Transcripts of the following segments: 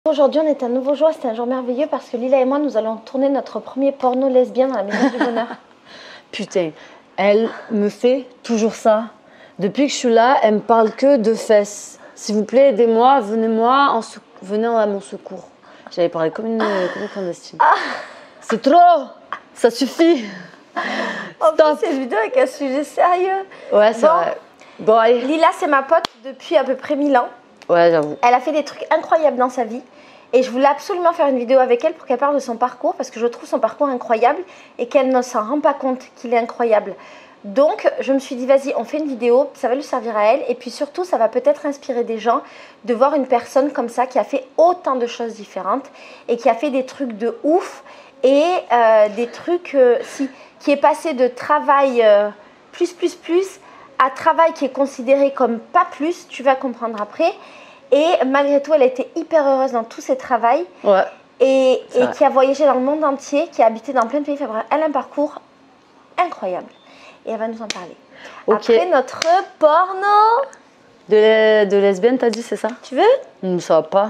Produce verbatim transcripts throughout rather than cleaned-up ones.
Aujourd'hui, on est un nouveau jour, c'est un jour merveilleux parce que Lila et moi, nous allons tourner notre premier porno lesbien dans la Maison du Bonheur. Putain, elle me fait toujours ça. Depuis que je suis là, elle me parle que de fesses. S'il vous plaît, aidez-moi, venez-moi, en sec... venez à mon secours. J'avais parlé comme une, comme une clandestine. Ah. C'est trop, ça suffit. En plus, cette vidéo avec un sujet sérieux. Ouais, c'est bon, vrai. Boy. Lila, c'est ma pote depuis à peu près mille ans. Ouais, j'avoue. Elle a fait des trucs incroyables dans sa vie. Et je voulais absolument faire une vidéo avec elle pour qu'elle parle de son parcours parce que je trouve son parcours incroyable et qu'elle ne s'en rend pas compte qu'il est incroyable. Donc, je me suis dit, vas-y, on fait une vidéo, ça va lui servir à elle. Et puis surtout, ça va peut-être inspirer des gens de voir une personne comme ça qui a fait autant de choses différentes et qui a fait des trucs de ouf et euh, des trucs, euh, si, qui est passé de travail euh, plus, plus, plus à travail qui est considéré comme pas plus, tu vas comprendre après. Et malgré tout, elle a été hyper heureuse dans tous ses travails. Ouais. Et, et qui a voyagé dans le monde entier, qui a habité dans plein de pays. Enfin, bref, elle a un parcours incroyable. Et elle va nous en parler. Okay. Après notre porno. De, de lesbienne, t'as dit, c'est ça? Tu veux? Mmh, ça va pas.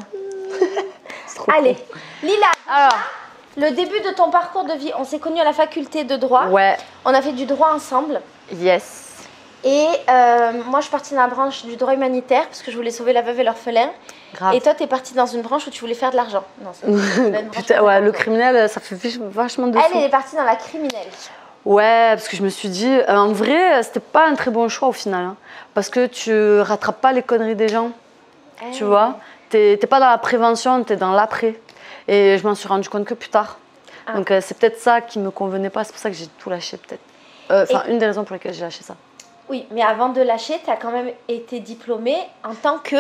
Allez, cool. Lila, alors, le début de ton parcours de vie, on s'est connus à la faculté de droit. Ouais. On a fait du droit ensemble. Yes. Et euh, moi, je suis partie dans la branche du droit humanitaire parce que je voulais sauver la veuve et l'orphelin. Et toi, tu es partie dans une branche où tu voulais faire de l'argent. Non, putain, ouais, le criminel, ça fait vachement de Elle, fou. elle est partie dans la criminelle. Ouais, parce que je me suis dit, euh, en vrai, c'était pas un très bon choix au final. Hein, parce que tu rattrapes pas les conneries des gens. Hey. Tu vois, t'es pas dans la prévention, t'es dans l'après. Et je m'en suis rendu compte que plus tard. Ah. Donc, euh, c'est peut-être ça qui me convenait pas. C'est pour ça que j'ai tout lâché, peut-être. Enfin, euh, une des raisons pour lesquelles j'ai lâché ça. Oui, mais avant de lâcher, tu as quand même été diplômée en tant que…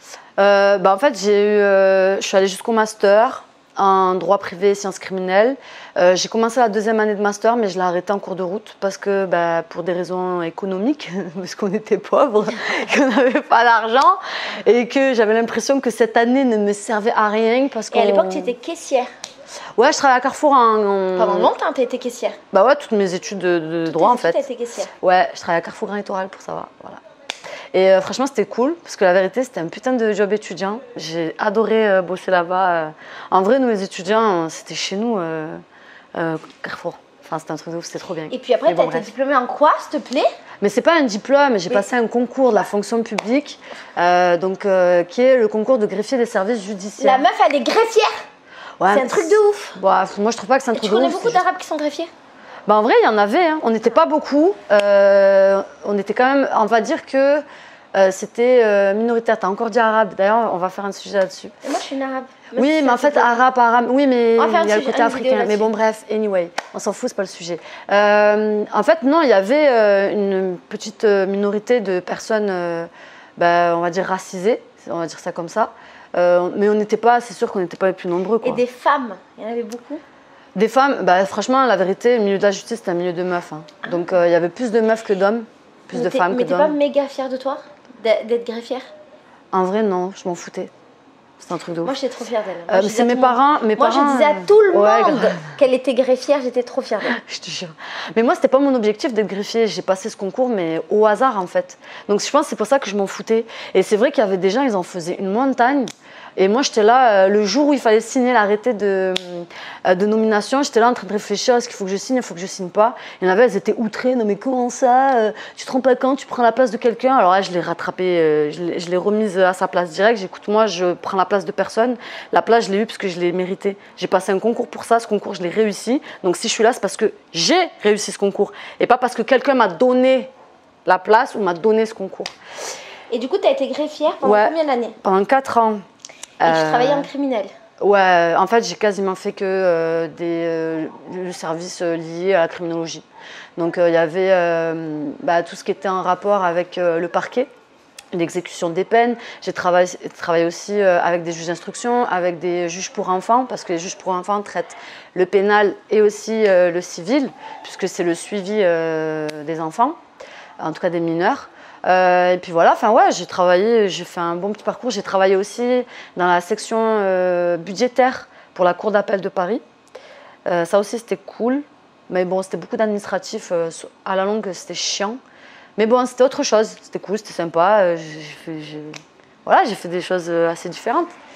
Euh, bah en fait, j'ai eu, euh, je suis allée jusqu'au master en droit privé et sciences criminelles. Euh, j'ai commencé la deuxième année de master, mais je l'ai arrêté en cours de route parce que, bah, pour des raisons économiques, parce qu'on était pauvres, qu'on n'avait pas d'argent et que j'avais l'impression que cette année ne me servait à rien. Parce et à l'époque, tu étais caissière. Ouais, je travaillais à Carrefour en… en... Pendant longtemps, tu as été caissière. Bah ouais, toutes mes études de, de toutes droit en fait. fait. Tu as été caissière. Ouais, je travaillais à Carrefour Grand Littoral pour savoir, voilà. Et euh, franchement, c'était cool parce que la vérité, c'était un putain de job étudiant. J'ai adoré euh, bosser là-bas. Euh. En vrai, nous les étudiants, c'était chez nous, euh, euh, Carrefour. Enfin, c'était un truc de ouf, c'était trop bien. Et puis après, tu as été diplômée en quoi, s'il te plaît? Mais c'est pas un diplôme, j'ai passé un concours de la fonction publique, euh, donc euh, qui est le concours de greffier des services judiciaires. La meuf, elle est greffière. Ouais, c'est un truc de ouf. Bah, moi, je trouve pas que c'est un Et truc de ouf. Tu connais beaucoup d'arabes qui sont greffiers? Bah, en vrai, il y en avait. Hein. On n'était pas beaucoup. Euh, on était quand même, on va dire que euh, c'était euh, minoritaire. Tu as encore dit arabe. D'ailleurs, on va faire un sujet là-dessus. Moi, je suis une arabe. Moi, oui, mais en fait, arabe, arabe. Oui, mais il y a le côté africain. Mais bon, bref, anyway, on s'en fout, c'est pas le sujet. Euh, en fait, non, il y avait euh, une petite minorité de personnes, euh, bah, on va dire racisées, on va dire ça comme ça. Euh, mais on n'était pas, c'est sûr qu'on n'était pas les plus nombreux. Quoi. Et des femmes, il y en avait beaucoup? Des femmes, bah, franchement, la vérité, le milieu de la justice, c'est un milieu de meufs. Hein. Ah. Donc, il euh, y avait plus de meufs que d'hommes, plus mais de femmes que d'hommes. Mais t'es pas méga fière de toi, d'être greffière? En vrai, non, je m'en foutais. C'est un truc de ouf. Moi, j'étais trop fière d'elle. Euh, c'est mes parents, mes moi, parents. je disais à tout le ouais, monde qu'elle était greffière, j'étais trop fière d'elle. Je te jure. Mais moi, c'était pas mon objectif d'être greffier. J'ai passé ce concours, mais au hasard, en fait. Donc, je pense que c'est pour ça que je m'en foutais. Et c'est vrai qu'il y avait des gens, ils en faisaient une montagne. Et moi, j'étais là, euh, le jour où il fallait signer l'arrêté de, euh, de nomination, j'étais là en train de réfléchir, est-ce qu'il faut que je signe, il faut que je signe pas. Il y en avait, elles étaient outrées, non mais comment ça, euh, tu te rends pas compte, tu prends la place de quelqu'un. Alors là, je l'ai rattrapé, euh, je l'ai remise à sa place direct. J'écoute, moi, je prends la place de personne. La place, je l'ai eue parce que je l'ai méritée. J'ai passé un concours pour ça, ce concours, je l'ai réussi. Donc si je suis là, c'est parce que j'ai réussi ce concours. Et pas parce que quelqu'un m'a donné la place ou m'a donné ce concours. Et du coup, tu as été greffière pendant ouais, combien d'années? Pendant quatre ans. Et euh, tu travaillais en criminel? Ouais, en fait, j'ai quasiment fait que euh, des euh, le service euh, lié à la criminologie. Donc, il euh, y avait euh, bah, tout ce qui était en rapport avec euh, le parquet, l'exécution des peines. J'ai travaillé, travaillé aussi euh, avec des juges d'instruction, avec des juges pour enfants, parce que les juges pour enfants traitent le pénal et aussi euh, le civil, puisque c'est le suivi euh, des enfants, en tout cas des mineurs. Euh, et puis voilà, enfin ouais, j'ai travaillé, j'ai fait un bon petit parcours. J'ai travaillé aussi dans la section euh, budgétaire pour la Cour d'appel de Paris. Euh, ça aussi, c'était cool. Mais bon, c'était beaucoup d'administratifs. Euh, à la longue, c'était chiant. Mais bon, c'était autre chose. C'était cool, c'était sympa. Euh, j'ai fait, j'ai... Voilà, j'ai fait des choses assez différentes.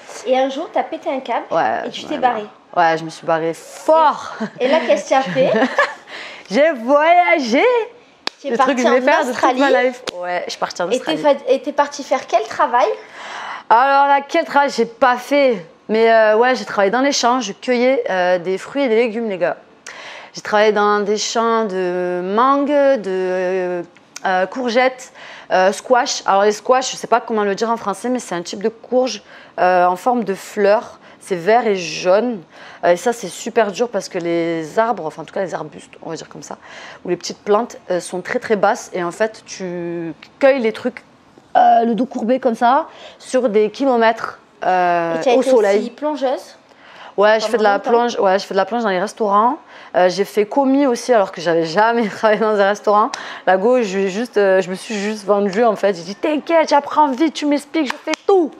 Et un jour, tu as pété un câble ouais, et tu t'es barré. Ouais, je me suis barrée fort. Et, et là, qu'est-ce que tu as fait? J'ai voyagé. Tu es partie en Australie. Ouais, je suis partie en Australie. Et tu es partie faire quel travail? Alors là, quel travail j'ai pas fait. Mais euh, ouais, j'ai travaillé dans les champs, je cueillais euh, des fruits et des légumes, les gars. J'ai travaillé dans des champs de mangue, de euh, courgettes, euh, squash. Alors les squash, je ne sais pas comment le dire en français, mais c'est un type de courge euh, en forme de fleur. C'est vert et jaune. Euh, et ça, c'est super dur parce que les arbres, enfin en tout cas les arbustes, on va dire comme ça, ou les petites plantes euh, sont très très basses. Et en fait, tu cueilles les trucs, euh, le dos courbé comme ça, sur des kilomètres euh, et tu as au été soleil. Aussi plongeuse? Ouais, je fais de la plonge. Ouais, je fais de la plonge dans les restaurants. Euh, j'ai fait commis aussi, alors que j'avais jamais travaillé dans un restaurant. La go, je, juste, euh, je me suis juste vendue en fait. J'ai dit t'inquiète, j'apprends vite, tu m'expliques, je fais tout.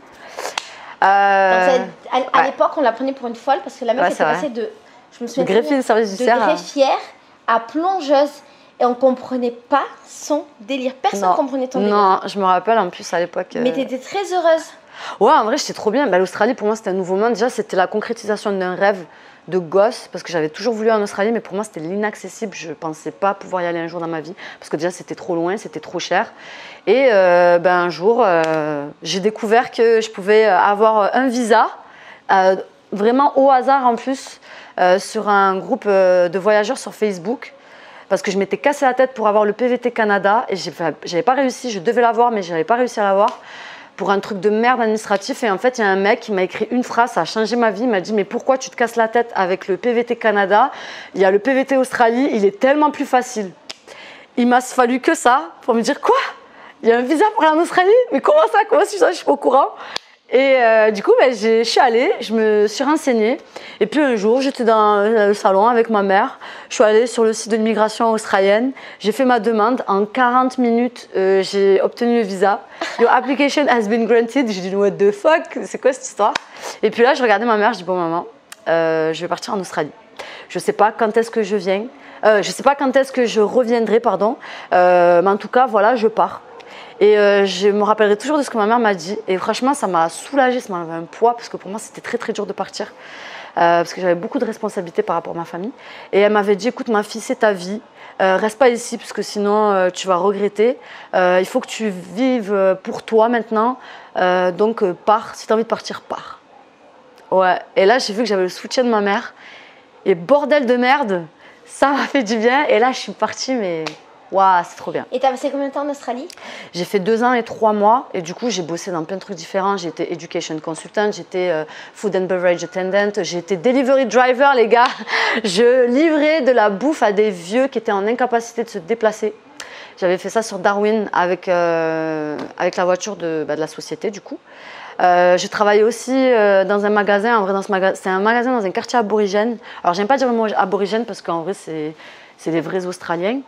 Euh, Donc, à à ouais. l'époque, on la prenait pour une folle parce que la meuf ouais, était passée de, je me souviens, de greffier de service de greffière à plongeuse. Et on comprenait pas son délire. Personne ne comprenait ton délire. Non, je me rappelle en plus à l'époque. Mais tu étais très heureuse. Ouais, en vrai, j'étais trop bien. Bah, L'Australie, pour moi, c'était un nouveau monde. Déjà, c'était la concrétisation d'un rêve de gosse, parce que j'avais toujours voulu aller en Australie, mais pour moi, c'était l'inaccessible. Je ne pensais pas pouvoir y aller un jour dans ma vie, parce que déjà, c'était trop loin, c'était trop cher. Et euh, ben, un jour, euh, j'ai découvert que je pouvais avoir un visa, euh, vraiment au hasard en plus, euh, sur un groupe de voyageurs sur Facebook. Parce que je m'étais cassé la tête pour avoir le P V T Canada et je n'avais pas réussi, je devais l'avoir, mais je n'avais pas réussi à l'avoir pour un truc de merde administratif. Et en fait, il y a un mec qui m'a écrit une phrase, ça a changé ma vie. Il m'a dit, mais pourquoi tu te casses la tête avec le P V T Canada? Il y a le P V T Australie, il est tellement plus facile. Il m'a fallu que ça pour me dire, quoi? Il y a un visa pour aller en Australie? Mais comment ça? Comment ça? Je suis pas au courant. Et euh, du coup, ben, je suis allée, je me suis renseignée. Et puis un jour, j'étais dans le salon avec ma mère. Je suis allée sur le site de l'immigration australienne. J'ai fait ma demande. En quarante minutes, euh, j'ai obtenu le visa. Your application has been granted. J'ai dit, what the fuck? C'est quoi cette histoire? Et puis là, je regardais ma mère. Je dis, bon, maman, euh, je vais partir en Australie. Je ne sais pas quand est-ce que je viens. Euh, je ne sais pas quand est-ce que je reviendrai, pardon. Euh, mais en tout cas, voilà, je pars. Et euh, je me rappellerai toujours de ce que ma mère m'a dit. Et franchement, ça m'a soulagée, ça m'a enlevé un poids, parce que pour moi, c'était très très dur de partir. Euh, parce que j'avais beaucoup de responsabilités par rapport à ma famille. Et elle m'avait dit, écoute ma fille, c'est ta vie. Euh, reste pas ici, parce que sinon, euh, tu vas regretter. Euh, il faut que tu vives pour toi maintenant. Euh, donc, euh, pars. Si tu as envie de partir, pars. Ouais. Et là, j'ai vu que j'avais le soutien de ma mère. Et bordel de merde, ça m'a fait du bien. Et là, je suis partie, mais... Waouh, c'est trop bien. Et tu as passé combien de temps en Australie? J'ai fait deux ans et trois mois. Et du coup, j'ai bossé dans plein de trucs différents. J'ai été education consultant, j'étais euh, food and beverage attendant, j'ai été delivery driver, les gars. Je livrais de la bouffe à des vieux qui étaient en incapacité de se déplacer. J'avais fait ça sur Darwin avec, euh, avec la voiture de, bah, de la société, du coup. Euh, j'ai travaillé aussi euh, dans un magasin. En vrai, dans ce magasin, c'est un magasin dans un quartier aborigène. Alors, j'aime pas dire le mot aborigène parce qu'en vrai, c'est... c'est des vrais Australiens,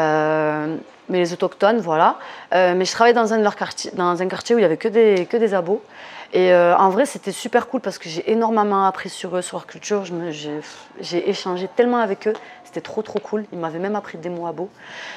euh, mais les autochtones, voilà. Euh, mais je travaillais dans un de leurs quartiers, dans un quartier où il n'y avait que des, que des abos. Et euh, en vrai, c'était super cool parce que j'ai énormément appris sur eux, sur leur culture. Je me, j'ai, j'ai échangé tellement avec eux, c'était trop trop cool. Ils m'avaient même appris des mots abos.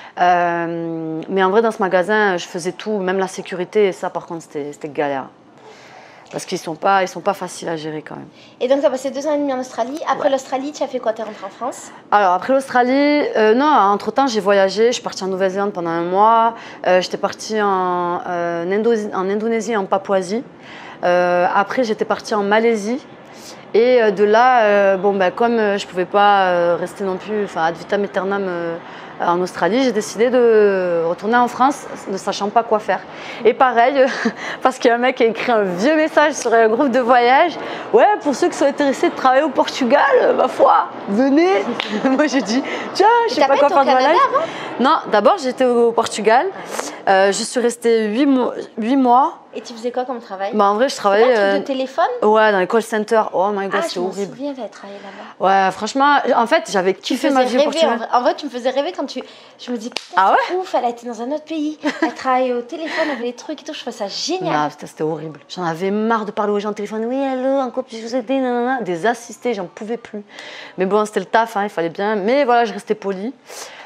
Euh, mais en vrai, dans ce magasin, je faisais tout, même la sécurité, et ça, par contre, c'était, c'était galère. Parce qu'ils ne sont pas, ils sont pas faciles à gérer quand même. Et donc, tu as passé deux ans et demi en Australie. Après ouais. l'Australie, tu as fait quoi? Tu es rentrée en France? Alors, après l'Australie, euh, non, entre-temps, j'ai voyagé. Je suis partie en Nouvelle-Zélande pendant un mois. Euh, j'étais partie en, euh, Indo- en Indonésie, en Papouasie. Euh, après, j'étais partie en Malaisie. Et euh, de là, euh, bon, ben, comme euh, je ne pouvais pas euh, rester non plus ad vitam aeternam euh, en Australie, j'ai décidé de retourner en France ne sachant pas quoi faire. Et pareil, parce qu'il y a un mec qui a écrit un vieux message sur un groupe de voyage. Ouais, pour ceux qui sont intéressés de travailler au Portugal, ma foi, venez. Moi j'ai dit, tiens, je sais pas quoi faire de ma life. Non, d'abord j'étais au Portugal. Euh, je suis restée huit mois. huit mois. Et tu faisais quoi comme travail? Bah en vrai, je travaillais. C'est pas un truc de téléphone? Ouais, dans les call centers. Oh my god, ah, c'est horrible. Je me souviens, t'avais travaillé là-bas. Ouais, franchement, en fait, j'avais kiffé ma vie au Portugal. En vrai, en vrai, tu me faisais rêver quand tu. Je me dis, ah ouais? Ouf, elle a été dans un autre pays. Elle travaillait au téléphone, elle avait des trucs et tout. Je trouvais ça génial. Non, c'était horrible. J'en avais marre de parler aux gens au téléphone. Oui, allô, en quoi puis-je vous aider? Des assistés, j'en pouvais plus. Mais bon, c'était le taf, hein, il fallait bien. Mais voilà, je restais polie.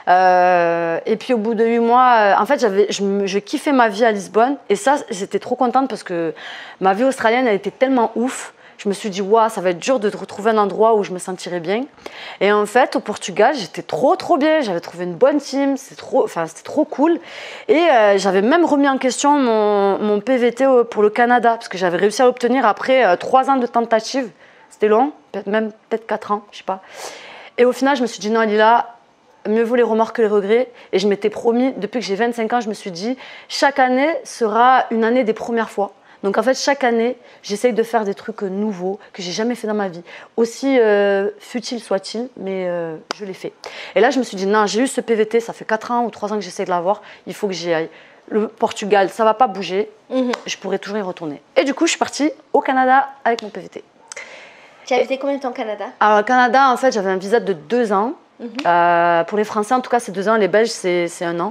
Euh, et puis au bout de huit mois, euh, en fait, j'avais, je, me- je kiffais ma vie à Lisbonne. Et ça, j'étais trop contente parce que ma vie australienne, elle était tellement ouf. Je me suis dit, waouh, ça va être dur de retrouver un endroit où je me sentirais bien. Et en fait, au Portugal, j'étais trop, trop bien. J'avais trouvé une bonne team, c'était trop, enfin, c'était trop cool. Et euh, j'avais même remis en question mon, mon P V T au- pour le Canada, parce que j'avais réussi à l'obtenir après euh, trois ans de tentative. C'était long, peut-être même peut-être quatre ans, je sais pas. Et au final, je me suis dit, non, Lila, mieux vaut les remords que les regrets. Et je m'étais promis, depuis que j'ai vingt-cinq ans, je me suis dit, chaque année sera une année des premières fois. Donc en fait, chaque année, j'essaye de faire des trucs nouveaux que j'ai jamais fait dans ma vie. Aussi euh, futile soit-il, mais euh, je l'ai fait. Et là, je me suis dit, non, j'ai eu ce P V T, ça fait quatre ans ou trois ans que j'essaie de l'avoir, il faut que j'y aille. Le Portugal, ça va pas bouger, Mhm. je pourrais toujours y retourner. Et du coup, je suis partie au Canada avec mon P V T. Tu as habité combien de temps au Canada? Alors, au Canada, en fait, j'avais un visa de deux ans. Mhm. Euh, pour les Français, en tout cas, c'est deux ans. Les Belges, c'est c'est un an.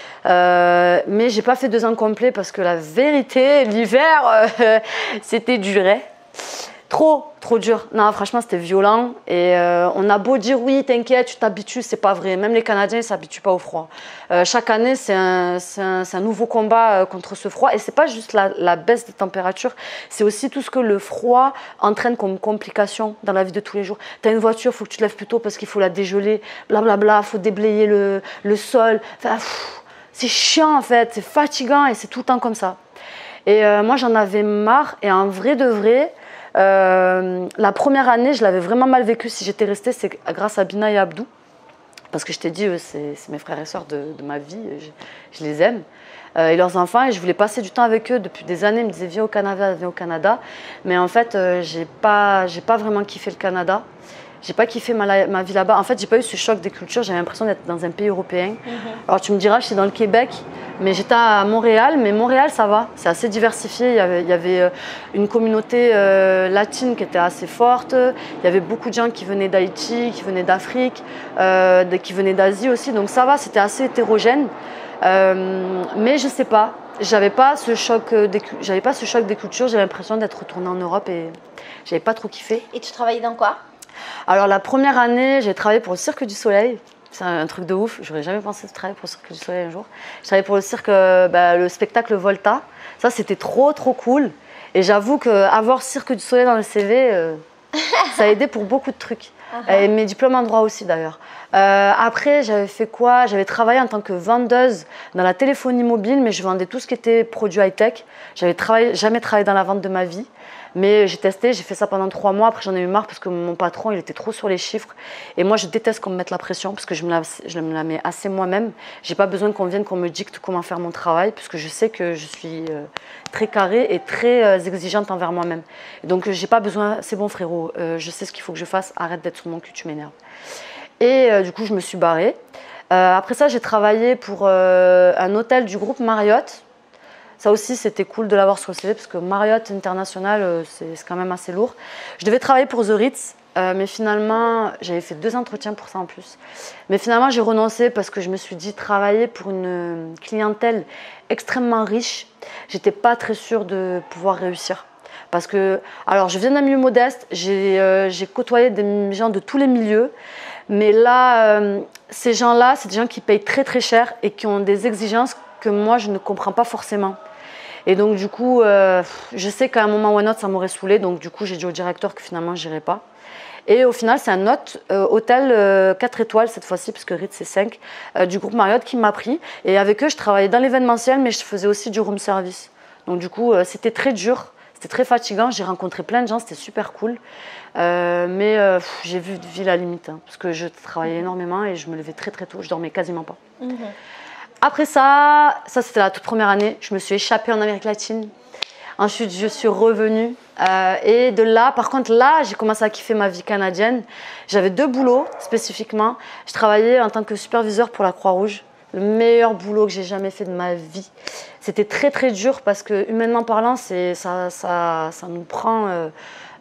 Euh, mais j'ai pas fait deux ans complets parce que la vérité, l'hiver, euh, c'était dur. Hein. Trop, trop dur. Non, franchement, c'était violent. Et euh, on a beau dire oui, t'inquiète, tu t'habitues, c'est pas vrai. Même les Canadiens ne s'habituent pas au froid. Euh, chaque année, c'est un, c'est un, c'est un nouveau combat euh, contre ce froid. Et c'est pas juste la, la baisse des températures, c'est aussi tout ce que le froid entraîne comme complication dans la vie de tous les jours. T'as une voiture, il faut que tu te lèves plus tôt parce qu'il faut la dégeler, blablabla, il faut déblayer le, le sol. Enfin, pff, c'est chiant en fait, c'est fatigant et c'est tout le temps comme ça. Et euh, moi, j'en avais marre. Et en vrai de vrai, Euh, la première année, je l'avais vraiment mal vécu. Si j'étais restée, c'est grâce à Bina et Abdou. Parce que je t'ai dit, eux, c'est c'est mes frères et sœurs de, de ma vie. Je, je les aime. Euh, et leurs enfants. Et je voulais passer du temps avec eux depuis des années. Ils me disaient, viens au Canada, viens au Canada. Mais en fait, euh, j'ai pas, j'ai pas vraiment kiffé le Canada. J'ai pas kiffé ma, ma vie là-bas. En fait, j'ai pas eu ce choc des cultures. J'avais l'impression d'être dans un pays européen. Mm-hmm. Alors, tu me diras, je suis dans le Québec, mais j'étais à Montréal. Mais Montréal, ça va. C'est assez diversifié. Il y avait, il y avait une communauté euh, latine qui était assez forte. Il y avait beaucoup de gens qui venaient d'Haïti, qui venaient d'Afrique, euh, qui venaient d'Asie aussi. Donc, ça va. C'était assez hétérogène. Euh, mais je sais pas. J'avais pas ce choc des, j'avais pas ce choc des cultures. J'avais l'impression d'être retournée en Europe et j'avais pas trop kiffé. Et tu travaillais dans quoi? Alors la première année, j'ai travaillé pour le Cirque du Soleil. C'est un truc de ouf. J'aurais jamais pensé de travailler pour le Cirque du Soleil un jour. Je travaillais pour le cirque, bah, le spectacle Volta. Ça, c'était trop, trop cool. Et j'avoue qu'avoir Cirque du Soleil dans le C V, euh, ça a aidé pour beaucoup de trucs. Uh-huh. Et mes diplômes en droit aussi d'ailleurs. Euh, après, j'avais fait quoi? J'avais travaillé en tant que vendeuse dans la téléphonie mobile, mais je vendais tout ce qui était produit high-tech. J'avais travaillé, jamais travaillé dans la vente de ma vie. Mais j'ai testé, j'ai fait ça pendant trois mois. Après, j'en ai eu marre parce que mon patron, il était trop sur les chiffres. Et moi, je déteste qu'on me mette la pression parce que je me la, je me la mets assez moi-même. J'ai pas besoin qu'on vienne, qu'on me dicte comment faire mon travail puisque je sais que je suis euh, très carrée et très euh, exigeante envers moi-même. Donc, j'ai pas besoin, c'est bon frérot, euh, je sais ce qu'il faut que je fasse, arrête d'être sur mon cul, tu m'énerves. Et euh, du coup, je me suis barrée. Euh, après ça, j'ai travaillé pour euh, un hôtel du groupe Marriott. Ça aussi, c'était cool de l'avoir sur le C V parce que Marriott International, c'est quand même assez lourd. Je devais travailler pour The Ritz, euh, mais finalement, j'avais fait deux entretiens pour ça en plus. Mais finalement, j'ai renoncé parce que je me suis dit travailler pour une clientèle extrêmement riche. J'étais pas très sûre de pouvoir réussir. Parce que, alors, je viens d'un milieu modeste, j'ai euh, j'ai côtoyé des gens de tous les milieux. Mais là, euh, ces gens-là, c'est des gens qui payent très très cher et qui ont des exigences que moi, je ne comprends pas forcément. Et donc, du coup, euh, je sais qu'à un moment ou un autre, ça m'aurait saoulée. Donc, du coup, j'ai dit au directeur que finalement, je n'irais pas. Et au final, c'est un autre euh, hôtel euh, quatre étoiles cette fois-ci, puisque Ritz, c'est cinq, euh, du groupe Marriott qui m'a pris. Et avec eux, je travaillais dans l'événementiel, mais je faisais aussi du room service. Donc, du coup, euh, c'était très dur. C'était très fatigant. J'ai rencontré plein de gens. C'était super cool. Euh, mais euh, j'ai vu, vu la limite. Hein, parce que je travaillais énormément et je me levais très, très tôt. Je dormais quasiment pas. Mm-hmm. Après ça, ça c'était la toute première année, je me suis échappée en Amérique latine. Ensuite, je suis revenue. Euh, et de là, par contre, là, j'ai commencé à kiffer ma vie canadienne. J'avais deux boulots spécifiquement. Je travaillais en tant que superviseur pour la Croix-Rouge. Le meilleur boulot que j'ai jamais fait de ma vie. C'était très, très dur parce que, humainement parlant, ça, ça, ça nous prend... Euh,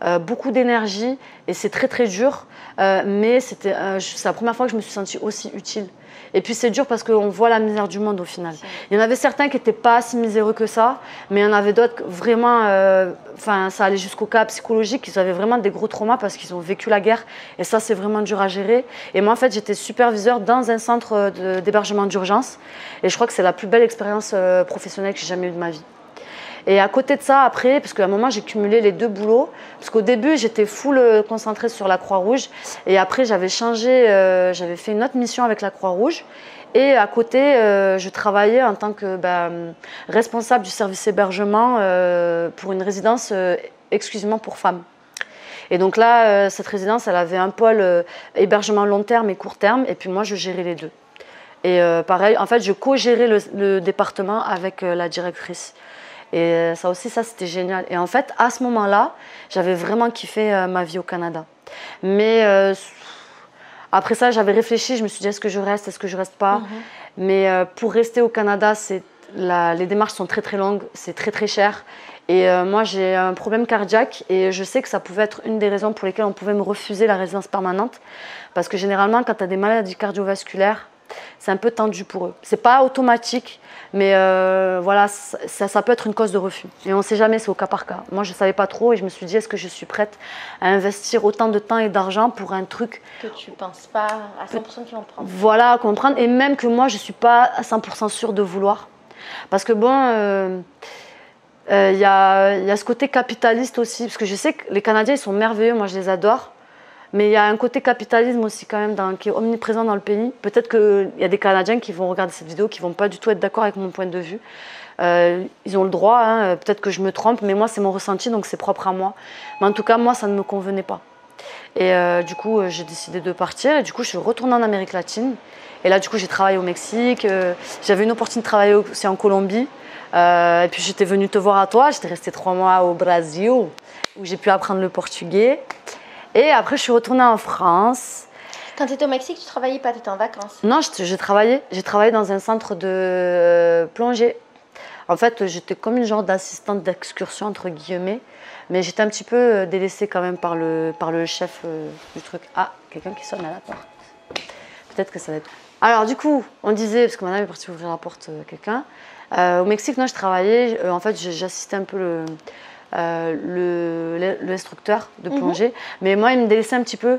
euh, beaucoup d'énergie et c'est très très dur. Euh, mais c'était euh, c'est la première fois que je me suis sentie aussi utile. Et puis c'est dur parce qu'on voit la misère du monde au final. Il y en avait certains qui n'étaient pas si miséreux que ça, mais il y en avait d'autres vraiment, euh, enfin ça allait jusqu'au cas psychologique, ils avaient vraiment des gros traumas parce qu'ils ont vécu la guerre et ça c'est vraiment dur à gérer. Et moi en fait j'étais superviseur dans un centre d'hébergement d'urgence et je crois que c'est la plus belle expérience euh, professionnelle que j'ai jamais eue de ma vie. Et à côté de ça, après, parce qu'à un moment, j'ai cumulé les deux boulots, parce qu'au début, j'étais full concentrée sur la Croix-Rouge, et après, j'avais changé, euh, j'avais fait une autre mission avec la Croix-Rouge, et à côté, euh, je travaillais en tant que ben, responsable du service hébergement euh, pour une résidence euh, exclusivement pour femmes. Et donc là, euh, cette résidence, elle avait un pôle euh, hébergement long terme et court terme, et puis moi, je gérais les deux. Et euh, pareil, en fait, je co-gérais le, le département avec euh, la directrice. Et ça aussi, ça c'était génial. Et en fait, à ce moment-là, j'avais vraiment kiffé euh, ma vie au Canada. Mais euh, après ça, j'avais réfléchi, je me suis dit, est-ce que je reste, est-ce que je reste pas? Mm-hmm. Mais euh, pour rester au Canada, la, les démarches sont très très longues, c'est très très cher. Et euh, moi, j'ai un problème cardiaque et je sais que ça pouvait être une des raisons pour lesquelles on pouvait me refuser la résidence permanente. Parce que généralement, quand tu as des maladies cardiovasculaires, c'est un peu tendu pour eux. C'est pas automatique, mais euh, voilà, ça, ça peut être une cause de refus. Et on ne sait jamais, c'est au cas par cas. Moi, je ne savais pas trop et je me suis dit, est-ce que je suis prête à investir autant de temps et d'argent pour un truc que tu ne penses pas à cent pour cent qu'ils vont prendre. Voilà, comprendre. Et même que moi, je ne suis pas à cent pour cent sûre de vouloir. Parce que bon, il euh, euh, y, a, y a ce côté capitaliste aussi. Parce que je sais que les Canadiens, ils sont merveilleux, moi je les adore. Mais il y a un côté capitalisme aussi quand même dans, qui est omniprésent dans le pays. Peut-être qu'il y a des Canadiens qui vont regarder cette vidéo, qui ne vont pas du tout être d'accord avec mon point de vue. Euh, ils ont le droit, hein, peut-être que je me trompe, mais moi c'est mon ressenti, donc c'est propre à moi. Mais en tout cas, moi ça ne me convenait pas. Et euh, du coup, j'ai décidé de partir et du coup, je suis retournée en Amérique latine. Et là, du coup, j'ai travaillé au Mexique. Euh, J'avais une opportunité de travailler aussi en Colombie. Euh, et puis j'étais venue te voir à toi. J'étais restée trois mois au Brésil, où j'ai pu apprendre le portugais. Et après, je suis retournée en France. Quand tu étais au Mexique, tu ne travaillais pas, tu étais en vacances? Non, j'ai travaillé. J'ai travaillé dans un centre de euh, plongée. En fait, j'étais comme une genre d'assistante d'excursion, entre guillemets. Mais j'étais un petit peu délaissée quand même par le, par le chef euh, du truc. Ah, quelqu'un qui sonne à la porte. Peut-être que ça va être... Alors du coup, on disait, parce que madame est partie ouvrir la porte à quelqu'un. Euh, au Mexique, non, je travaillais. Euh, en fait, j'assistais un peu le... Euh, l'instructeur de plongée, mmh. mais moi il me délaissait un petit peu.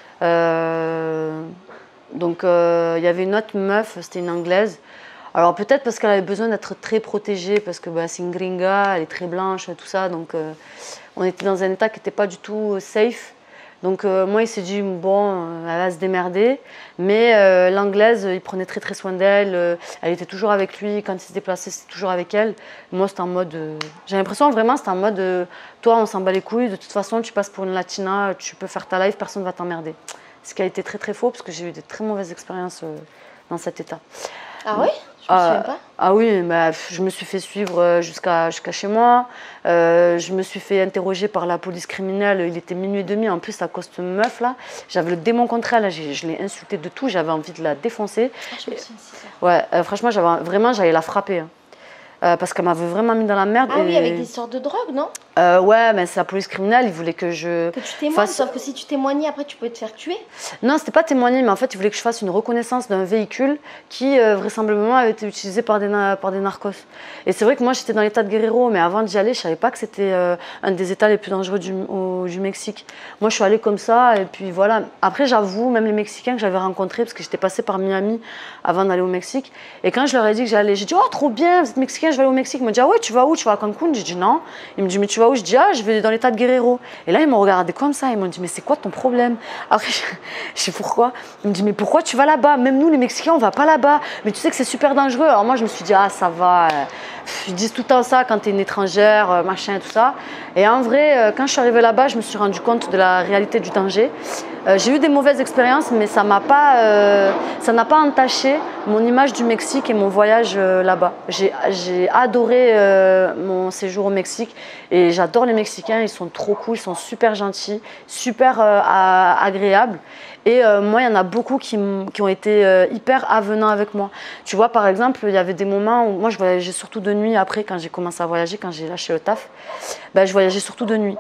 Euh, donc euh, il y avait une autre meuf, c'était une anglaise. Alors peut-être parce qu'elle avait besoin d'être très protégée, parce que bah, c'est une gringa, elle est très blanche, tout ça. Donc euh, on était dans un état qui n'était pas du tout safe. Donc euh, moi, il s'est dit, bon, euh, elle va se démerder. Mais euh, l'anglaise, il prenait très très soin d'elle. Euh, elle était toujours avec lui. Quand il se déplaçait, c'était toujours avec elle. Moi, c'était en mode... Euh, j'ai l'impression vraiment, c'était en mode, euh, toi, on s'en bat les couilles. De toute façon, tu passes pour une latina, tu peux faire ta life, personne ne va t'emmerder. Ce qui a été très très faux, parce que j'ai eu de très mauvaises expériences euh, dans cet état. Ah oui? Je me souviens pas. Ah oui, bah, je me suis fait suivre jusqu'à jusqu'à chez moi. Euh, je me suis fait interroger par la police criminelle. Il était minuit et demi. En plus, à cause de cette meuf là, j'avais le démon contre elle. Je l'ai insultée de tout. J'avais envie de la défoncer. Ah, je me souviens, c'est ça. Ouais, euh, franchement, j'avais vraiment, j'allais la frapper. Hein. Euh, parce qu'elle m'avait vraiment mis dans la merde. Ah et... oui, avec des sortes de drogue, non? euh, Ouais, mais c'est la police criminelle, ils voulaient que je... Que tu témoignes, fasse... sauf que si tu témoignais, après tu pouvais te faire tuer. Non, c'était pas témoigner, mais en fait, ils voulaient que je fasse une reconnaissance d'un véhicule qui, euh, vraisemblablement, avait été utilisé par des, par des narcos. Et c'est vrai que moi, j'étais dans l'état de Guerrero, mais avant d'y aller, je savais pas que c'était euh, un des états les plus dangereux du, au, du Mexique. Moi, je suis allée comme ça, et puis voilà. Après, j'avoue, même les Mexicains que j'avais rencontrés, parce que j'étais passée par Miami avant d'aller au Mexique, et quand je leur ai dit que j'allais, j'ai dit, oh, trop bien, vous êtes Mexicain, je vais aller au Mexique. Ils m'ont dit, ah ouais, tu vas où? Tu vas à Cancun? J'ai dit non. Il me dit, mais tu vas où? Je dis, ah, je vais dans l'état de Guerrero. Et là, ils m'ont regardé comme ça. Ils m'ont dit, mais c'est quoi ton problème? Après, je sais pourquoi. Il me dit, mais pourquoi tu vas là-bas? Même nous, les Mexicains, on va pas là-bas. Mais tu sais que c'est super dangereux. Alors moi, je me suis dit, ah, ça va. Ils disent tout le temps ça quand tu es une étrangère, machin, tout ça. Et en vrai, quand je suis arrivée là-bas, je me suis rendu compte de la réalité du danger. Euh, j'ai eu des mauvaises expériences, mais ça m'a pas, euh, ça n'a pas entaché mon image du Mexique et mon voyage euh, là-bas. J'ai, j'ai adoré euh, mon séjour au Mexique et j'adore les Mexicains. Ils sont trop cool, ils sont super gentils, super euh, agréables. Et euh, moi, il y en a beaucoup qui, qui ont été euh, hyper avenants avec moi. Tu vois, par exemple, il y avait des moments où moi, je voyageais surtout de nuit après, quand j'ai commencé à voyager, quand j'ai lâché le taf. Ben, je voyageais surtout de nuit.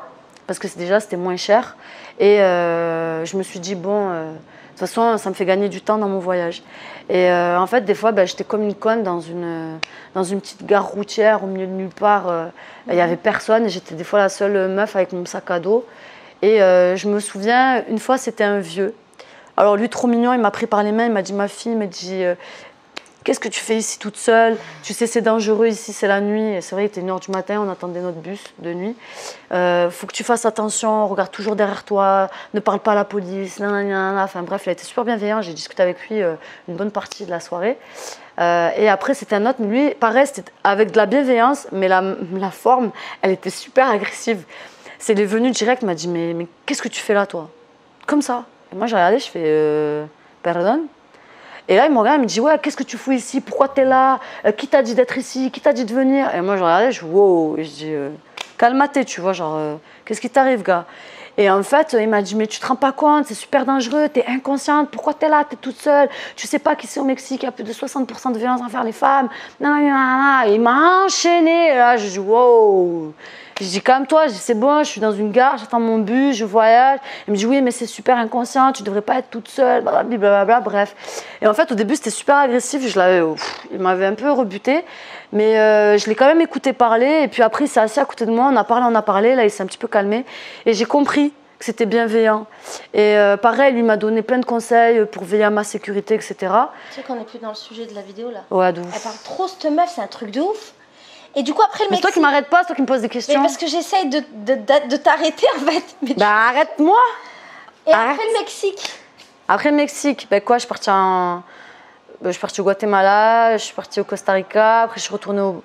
parce que déjà c'était moins cher. Et euh, je me suis dit, bon, euh, de toute façon, ça me fait gagner du temps dans mon voyage. Et euh, en fait, des fois, bah, j'étais comme une conne dans une, dans une petite gare routière au milieu de nulle part. Il euh, n'y avait personne et j'étais des fois la seule meuf avec mon sac à dos. Et euh, je me souviens, une fois, c'était un vieux. Alors lui, trop mignon, il m'a pris par les mains, il m'a dit, ma fille, il m'a dit, euh, qu'est-ce que tu fais ici toute seule? Tu sais, c'est dangereux ici, c'est la nuit. Et c'est vrai, il était une heure du matin, on attendait notre bus de nuit. Il euh, faut que tu fasses attention, regarde toujours derrière toi, ne parle pas à la police, nanana. Enfin bref, il a été super bienveillant, j'ai discuté avec lui euh, une bonne partie de la soirée. Euh, et après, c'était un autre, lui, pareil, c'était avec de la bienveillance, mais la, la forme, elle était super agressive. C'est il est venu direct, il m'a dit, mais, mais qu'est-ce que tu fais là, toi? Comme ça. Et moi, j'ai regardé, je fais, euh, pardon? Et là, il me regarde, il me dit, ouais, qu'est-ce que tu fous ici? Pourquoi tu es là? euh, Qui t'a dit d'être ici? Qui t'a dit de venir? Et moi, je regardais, je dis, wow. Et je dis, euh, calme-toi, tu vois, genre, euh, qu'est-ce qui t'arrive, gars? Et en fait, il m'a dit, mais tu te rends pas compte, c'est super dangereux, tu es inconsciente, pourquoi tu es là, tu es toute seule? Tu sais pas qu'ici au Mexique, il y a plus de soixante pour cent de violence envers les femmes. Non, non, non, non. Et il m'a enchaîné. Et là, je dis, wow. Je dis, calme-toi, c'est bon, je suis dans une gare, j'attends mon bus, je voyage. Il me dit, oui, mais c'est super inconscient, tu devrais pas être toute seule, blablabla, blablabla, bref. Et en fait, au début, c'était super agressif, je l'avais, ouf, il m'avait un peu rebuté, mais euh, je l'ai quand même écouté parler. Et puis après, il s'est assis à côté de moi, on a parlé, on a parlé, là, il s'est un petit peu calmé. Et j'ai compris que c'était bienveillant. Et euh, pareil, lui m'a donné plein de conseils pour veiller à ma sécurité, et cetera. Tu sais qu'on n'est plus dans le sujet de la vidéo, là. Ouais, de ouf. Elle parle trop, cette meuf, c'est un truc de ouf. Et du coup, après le mais Mexique... c'est toi qui m'arrêtes pas, c'est toi qui me poses des questions. Mais parce que j'essaye de, de, de, de t'arrêter, en fait. Mais tu... Bah, arrête-moi. Et Arrête. après le Mexique? Après le Mexique, ben quoi, je suis partie en... je suis partie au Guatemala, je suis partie au Costa Rica, après je suis retournée au,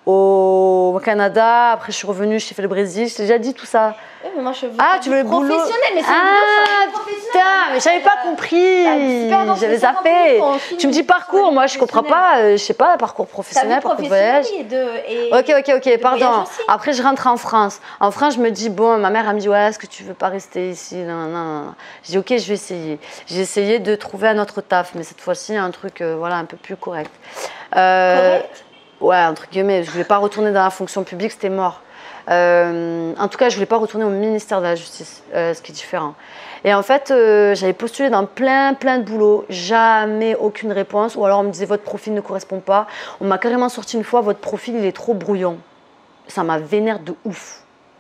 au Canada, après je suis revenue, j'ai fait le Brésil, je t'ai déjà dit tout ça. Oui, mais moi je veux ah, tu veux le boulot professionnel, mais c'est ah, une professionnelle. Putain, mais j'avais pas compris, bah, j'avais zappé. Tu me dis parcours, moi je comprends pas, euh, je sais pas, parcours professionnel, parcours voyage. Et de, et ok, ok, ok, pardon. Après je rentre en France. En France, je me dis, bon, ma mère elle me dit, ouais, est-ce que tu veux pas rester ici? Non, non, non. Je dis, ok, je vais essayer. J'ai essayé de trouver un autre taf, mais cette fois-ci, un truc euh, voilà, un peu plus correct. Euh, correct Ouais, entre guillemets, je voulais pas retourner dans la fonction publique, c'était mort. Euh, en tout cas, je voulais pas retourner au ministère de la Justice, euh, ce qui est différent. Et en fait, euh, j'avais postulé dans plein, plein de boulots, jamais aucune réponse. Ou alors on me disait, votre profil ne correspond pas. On m'a carrément sorti une fois, votre profil, il est trop brouillon. Ça m'a vénère de ouf.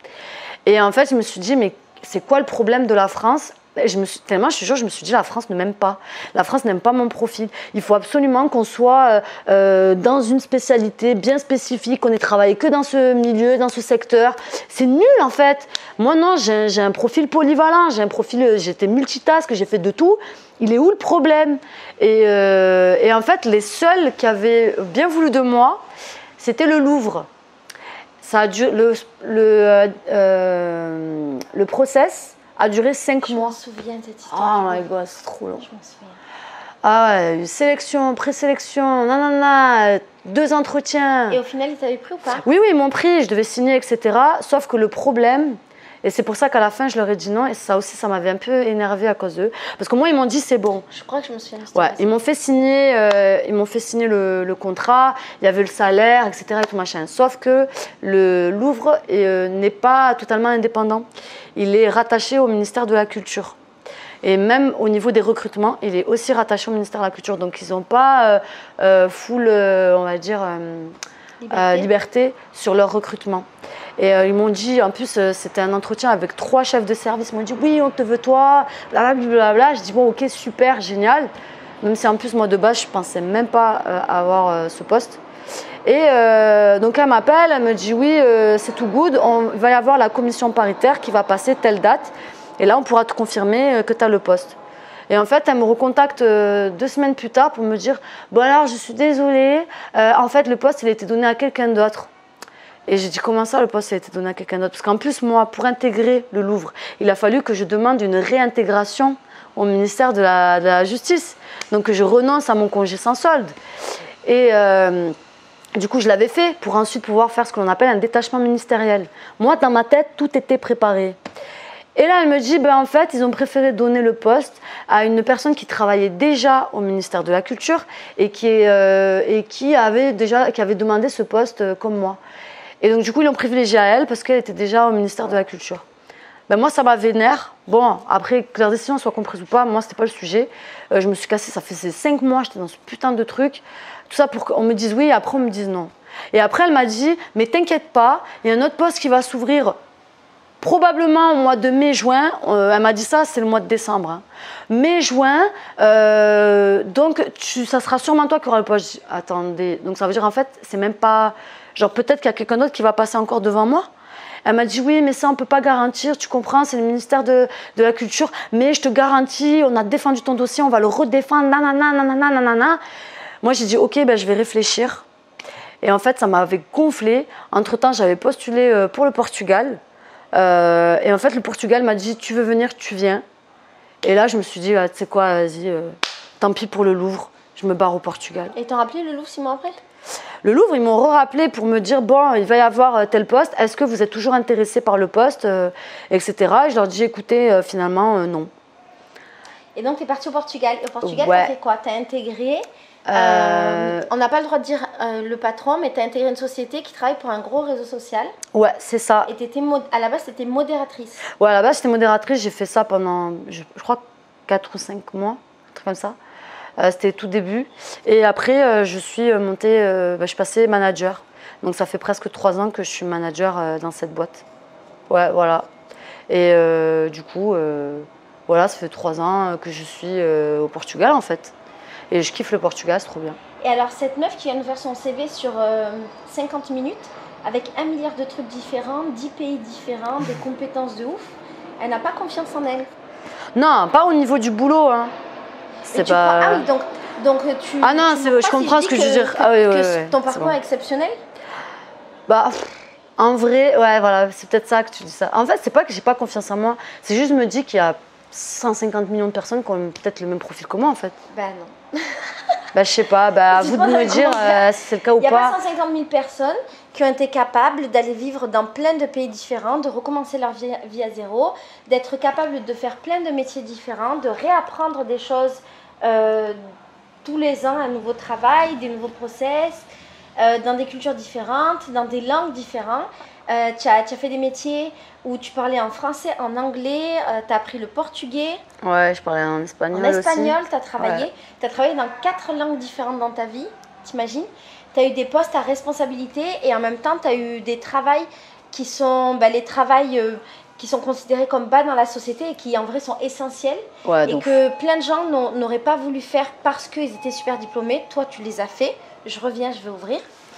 Et en fait, je me suis dit, mais c'est quoi le problème de la France? Je me suis, tellement, je te jure, je me suis dit, la France ne m'aime pas. La France n'aime pas mon profil. Il faut absolument qu'on soit euh, dans une spécialité bien spécifique, qu'on ait travaillé que dans ce milieu, dans ce secteur. C'est nul, en fait. Moi, non, j'ai, j'ai un profil polyvalent, j'ai un profil, j'étais multitask, j'ai fait de tout. Il est où le problème? et, euh, et en fait, les seuls qui avaient bien voulu de moi, c'était le Louvre. Ça a dû, le, le, euh, le process a duré cinq mois. Je me souviens de cette histoire. Oh my god, c'est trop long. Je m'en souviens. Ah ouais, sélection, présélection, nanana, deux entretiens. Et au final, ils t'avaient pris ou pas? Oui, oui, ils m'ont pris, je devais signer, et cetera. Sauf que le problème, et c'est pour ça qu'à la fin, je leur ai dit non, et ça aussi, ça m'avait un peu énervée à cause d'eux. Parce que moi, ils m'ont dit c'est bon. Je crois que je me souviens de cette Ouais, histoire. ils m'ont fait signer, euh, ils m'ont fait signer le, le contrat, il y avait le salaire, et cetera. Et tout machin. Sauf que le Louvre euh, n'est pas totalement indépendant. Il est rattaché au ministère de la Culture. Et même au niveau des recrutements, il est aussi rattaché au ministère de la Culture. Donc, ils n'ont pas euh, euh, full, euh, on va dire, euh, liberté. Euh, liberté sur leur recrutement. Et euh, ils m'ont dit, en plus, euh, c'était un entretien avec trois chefs de service. Ils m'ont dit, oui, on te veut toi, blablabla. Je dis, bon, ok, super, génial. Même si en plus, moi, de base, je ne pensais même pas euh, avoir euh, ce poste. Et euh, donc, elle m'appelle, elle me dit, oui, euh, c'est tout good. On va y avoir la commission paritaire qui va passer telle date. Et là, on pourra te confirmer que tu as le poste. Et en fait, elle me recontacte euh, deux semaines plus tard pour me dire, bon alors, je suis désolée, euh, en fait, le poste, il a été donné à quelqu'un d'autre. Et j'ai dit, comment ça, le poste a été donné à quelqu'un d'autre? Parce qu'en plus, moi, pour intégrer le Louvre, il a fallu que je demande une réintégration au ministère de la, de la Justice. Donc, que je renonce à mon congé sans solde. Et euh, du coup, je l'avais fait pour ensuite pouvoir faire ce que l'on appelle un détachement ministériel. Moi, dans ma tête, tout était préparé. Et là, elle me dit, ben, en fait, ils ont préféré donner le poste à une personne qui travaillait déjà au ministère de la Culture et qui, est, euh, et qui, avait, déjà, qui avait demandé ce poste euh, comme moi. Et donc, du coup, ils l'ont privilégié à elle parce qu'elle était déjà au ministère de la Culture. Ben moi, ça m'a vénère. Bon, après, que leur décision soit comprise ou pas, moi, c'était pas le sujet. Euh, je me suis cassée, ça faisait cinq mois, j'étais dans ce putain de truc. Tout ça pour qu'on me dise oui, et après, on me dise non. Et après, elle m'a dit, mais t'inquiète pas, il y a un autre poste qui va s'ouvrir probablement au mois de mai-juin. Euh, elle m'a dit ça, c'est le mois de décembre. Hein. Mai-juin, euh, donc tu, ça sera sûrement toi qui auras le poste. Je dis, attendez, donc ça veut dire en fait, c'est même pas... Genre peut-être qu'il y a quelqu'un d'autre qui va passer encore devant moi. Elle m'a dit oui, mais ça on peut pas garantir, tu comprends, c'est le ministère de, de la Culture, mais je te garantis, on a défendu ton dossier, on va le redéfendre, nanana, nanana, nanana. Moi j'ai dit ok, ben, je vais réfléchir. Et en fait ça m'avait gonflé. Entre-temps j'avais postulé pour le Portugal. Euh, et en fait le Portugal m'a dit tu veux venir, tu viens. Et là je me suis dit, ah, tu sais quoi, vas-y, euh, tant pis pour le Louvre, je me barre au Portugal. Et t'as rappelé le Louvre six mois après? Le Louvre, ils m'ont rappelé pour me dire, bon, il va y avoir tel poste, est-ce que vous êtes toujours intéressé par le poste, euh, et cetera. Et je leur dis, écoutez, euh, finalement, euh, non. Et donc, tu es partie au Portugal. Et au Portugal, ouais. tu as fait quoi? Tu as intégré, euh... Euh, on n'a pas le droit de dire euh, le patron, mais tu as intégré une société qui travaille pour un gros réseau social. Ouais, c'est ça. Et étais à la base, tu étais modératrice. Ouais, à la base, j'étais modératrice. J'ai fait ça pendant, je, je crois, quatre ou cinq mois, un truc comme ça. Euh, C'était tout début. Et après, euh, je suis montée, euh, bah, je suis passée manager. Donc ça fait presque trois ans que je suis manager euh, dans cette boîte. Ouais, voilà. Et euh, du coup, euh, voilà, ça fait trois ans que je suis euh, au Portugal en fait. Et je kiffe le Portugal, c'est trop bien. Et alors cette meuf qui vient de faire son C V sur euh, cinquante minutes, avec un milliard de trucs différents, dix pays différents, des compétences de ouf, elle n'a pas confiance en elle. Non, pas au niveau du boulot, hein. C'est pas... Ah oui, donc, donc tu... Ah non, tu je comprends si ce que, que je veux dire. Que, ah, oui, que oui, oui, ton parcours bon. est exceptionnel? Bah, en vrai, ouais, voilà, c'est peut-être ça que tu dis ça. En fait, c'est pas que j'ai pas confiance en moi, c'est juste me dire qu'il y a cent cinquante millions de personnes qui ont peut-être le même profil que moi, en fait. Bah non. Bah, je sais pas, bah, à vous de me dire euh, si c'est le cas ou pas. Il n'y a pas cent cinquante mille personnes qui ont été capables d'aller vivre dans plein de pays différents, de recommencer leur vie, vie à zéro, d'être capables de faire plein de métiers différents, de réapprendre des choses euh, tous les ans, un nouveau travail, des nouveaux process, euh, dans des cultures différentes, dans des langues différentes. Euh, tu as, tu as fait des métiers où tu parlais en français, en anglais, euh, tu as appris le portugais. Ouais, je parlais en espagnol En espagnol, tu as travaillé. Ouais. Tu as travaillé dans quatre langues différentes dans ta vie, t'imagines? Tu as eu des postes à responsabilité et en même temps, tu as eu des travails qui sont bah, les travails euh, qui sont considérés comme bas dans la société et qui en vrai sont essentiels. Ouais, et donc... que plein de gens n'auraient pas voulu faire parce qu'ils étaient super diplômés. Toi, tu les as fait. Je reviens, je vais ouvrir.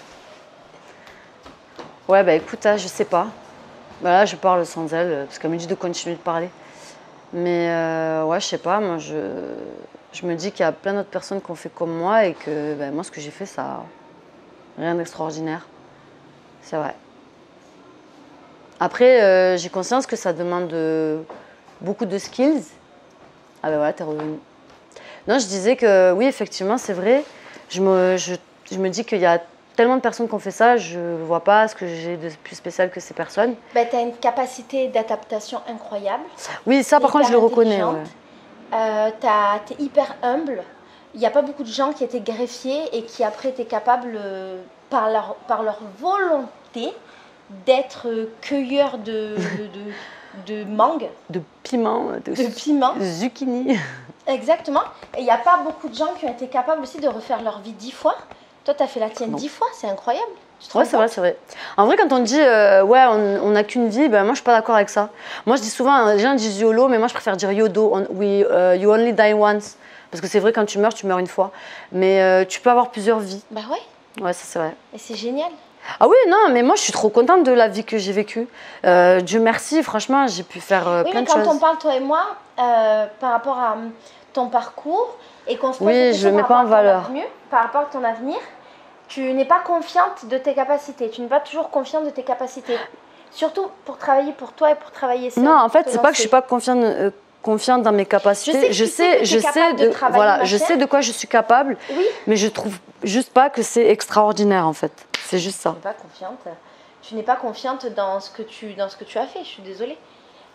Ouais, bah écoute, hein, je sais pas. Bah là, je parle sans elle, parce qu'elle me dit de continuer de parler. Mais euh, ouais, je sais pas, moi, je, je me dis qu'il y a plein d'autres personnes qui ont fait comme moi et que bah, moi, ce que j'ai fait, ça rien d'extraordinaire. C'est vrai. Après, euh, j'ai conscience que ça demande de, beaucoup de skills. Ah ben voilà, t'es revenue. Non, je disais que oui, effectivement, c'est vrai. Je me, je, je me dis qu'il y a tellement de personnes qui ont fait ça, je ne vois pas ce que j'ai de plus spécial que ces personnes. Bah, tu as une capacité d'adaptation incroyable. Oui, ça par contre, je le reconnais. Ouais. Euh, tu es hyper humble. Il n'y a pas beaucoup de gens qui étaient greffiers et qui après étaient capables, euh, par, leur, par leur volonté, d'être cueilleurs de, de, de, de mangue. De piment. De, de piment. De zucchini. Exactement. Et il n'y a pas beaucoup de gens qui ont été capables aussi de refaire leur vie dix fois. Toi, tu as fait la tienne dix fois, c'est incroyable. Ouais, c'est vrai, c'est vrai. En vrai, quand on dit euh, ouais, on n'a qu'une vie, ben moi je suis pas d'accord avec ça. Moi je dis souvent, les gens disent YOLO, mais moi je préfère dire YODO. On, we, uh, you only die once. Parce que c'est vrai, quand tu meurs, tu meurs une fois. Mais euh, tu peux avoir plusieurs vies. Bah ouais. Ouais, ça c'est vrai. Et c'est génial. Ah oui, non, mais moi je suis trop contente de la vie que j'ai vécue. Euh, Dieu merci, franchement, j'ai pu faire euh, oui, plein de choses. Oui, mais quand on parle, toi et moi, euh, par rapport à ton parcours, et qu'on se pose oui, je ne mets pas en valeur. Avenir, par rapport à ton avenir, tu n'es pas confiante de tes capacités. Tu n'es pas toujours confiante de tes capacités. Surtout pour travailler pour toi et pour travailler seule. Non, en fait, c'est pas que je suis pas confiante, euh, confiante dans mes capacités. Je sais, je sais, je sais de, de voilà, je sais de quoi je suis capable. Oui. Mais je trouve juste pas que c'est extraordinaire en fait. C'est juste ça. Tu n'es pas confiante. Tu n'es pas confiante dans ce que tu, dans ce que tu as fait. Je suis désolée.